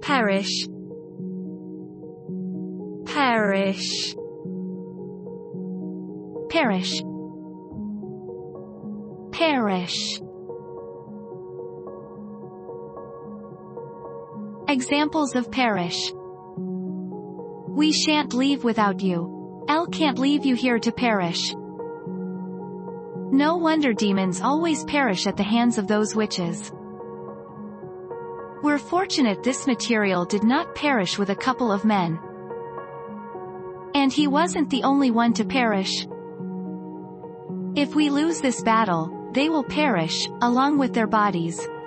perish, perish, perish, perish. Examples of perish. We shan't leave without you. Elle can't leave you here to perish. No wonder demons always perish at the hands of those witches. We're fortunate this material did not perish with a couple of men. And he wasn't the only one to perish. If we lose this battle, they will perish, along with their bodies.